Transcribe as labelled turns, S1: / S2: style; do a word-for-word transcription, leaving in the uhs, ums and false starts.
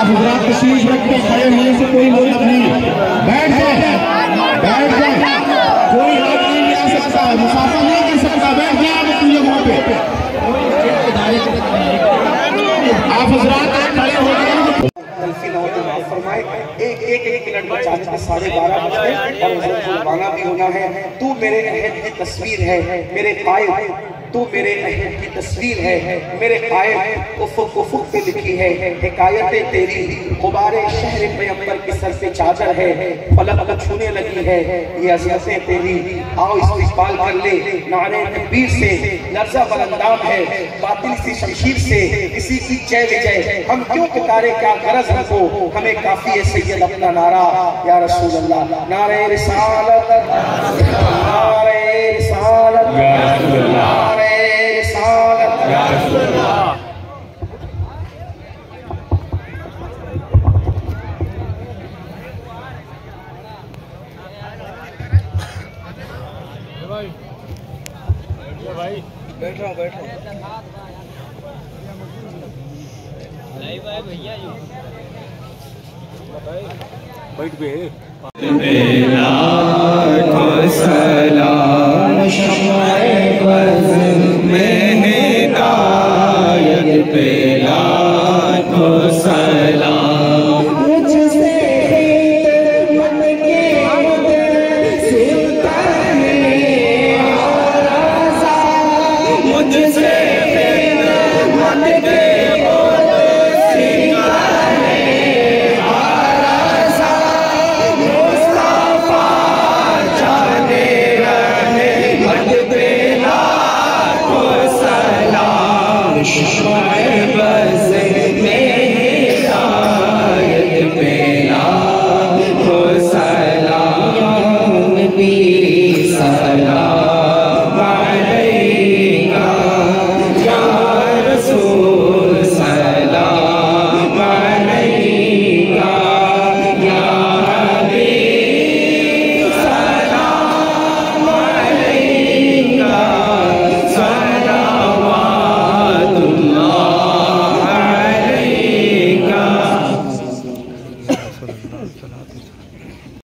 S1: हजरात तशरीफ रखते खड़े होने से कोई मतलब नहीं, बैठ जाए बैठ जाए, कोई आदमी नहीं आ सकता, मुसाफा नहीं कर सकता, बैठ जाए आप अपनी जगहों पे। आप हजरात खड़े हो गए फरमाए एक एक एक मिनट बचाने के साढ़े बारह बजे और जुर्माना भी होना है। तू मेरे अहद की तस्वीर है, मेरे कायद तू मेरे अहद की तस्वीर है, मेरे कायद उफ़ुक़ उफ़ुक़ पे लिखी है हिकायतें तेरी, गुबारे शहर पैगंबर के सर पे चादर है, फलक को छूने लगी है ये अज़मतें तेरी। आओ इस्तिक़बाल कर ले नारे तकबीर से, लर्ज़ा बरंदाम है बातिल सी शमशीर से, इसी की जय विजय हम क्यों पुकारे, क्या गरज रखो हमें काफी है सैयद अपना नारा या रसूल अल्लाह। नारे रिसालत नारे रिसालत नारे रिसालत या रसूल अल्लाह।
S2: भाई बैठ रहा बैठ रहा लाइव है भैया जी बैठ पे सलाम